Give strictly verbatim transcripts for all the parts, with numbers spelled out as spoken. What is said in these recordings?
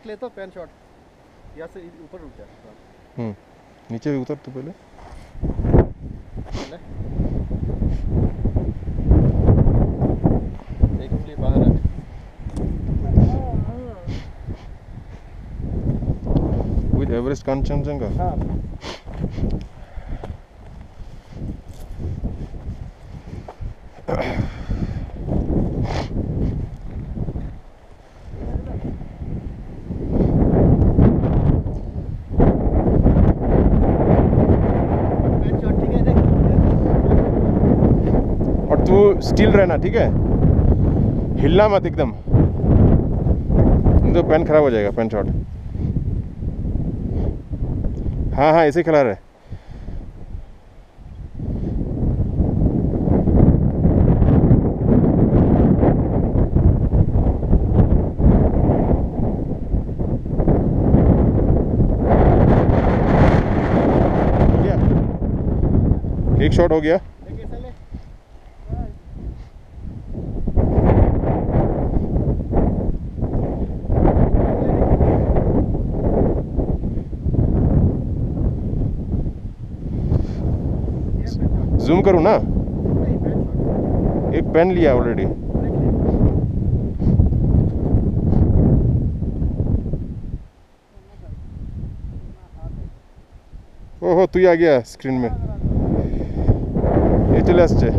देख ले तो पैंट शॉट यहाँ से ऊपर रुक जा। हम्म नीचे उतर तू पहले। एक उंगली बाहर रख। With Everest Kanchenjunga. हाँ स्टिल रहना, ठीक है, हिलना मत एकदम, तो पैन खराब हो जाएगा, पैन शॉट। हाँ हाँ ऐसे खिला रहे। एक शॉट हो गया। जूम करूँ ना, एक पेन लिया ऑलरेडी। ओहो तू आ गया स्क्रीन में, ये चले आसছে।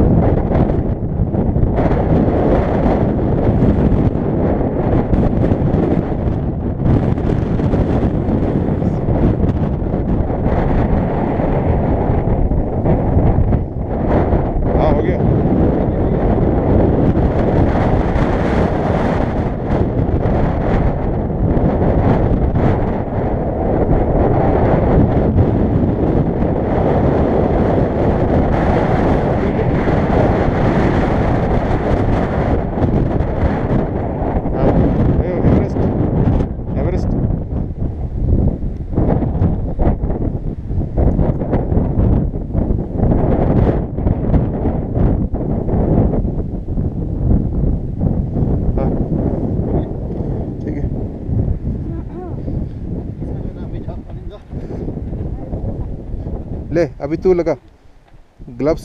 ले अभी तू लगा ग्लव्स।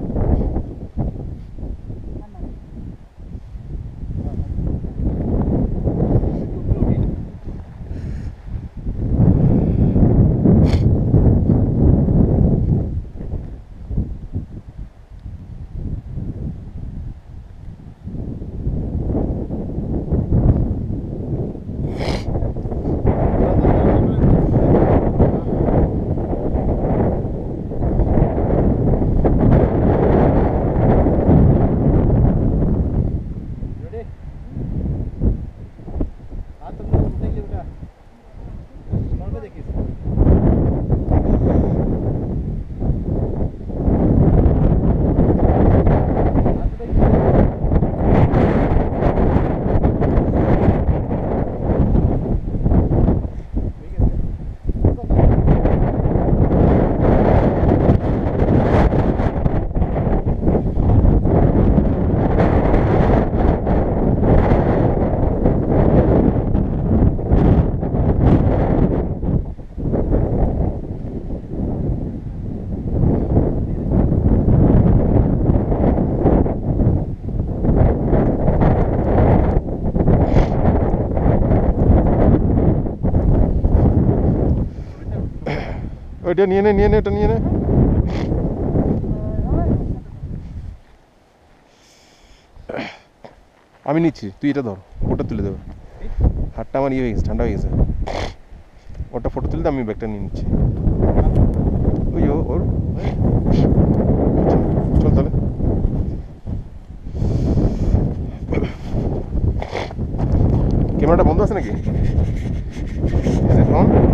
ওইটা নিয়ে নে নিয়ে নে ওটা নিয়ে নে। আমি নিচ্ছি, তুই এটা ধর, ওটা তুলে দেবো। হাতটা আমার ইয়ে হয়ে গেছে, ঠান্ডা হয়ে গেছে। ওটা ফটো তুলে দে, আমি ব্যাগটা নিয়ে নিচ্ছি। ওই ওর চল তাহলে। ক্যামেরাটা বন্ধ আছে নাকি?